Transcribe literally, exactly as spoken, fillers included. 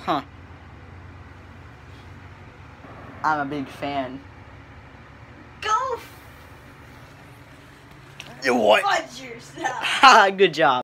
Huh. I'm a big fan. Go What? fudge yourself. Ha! Good job.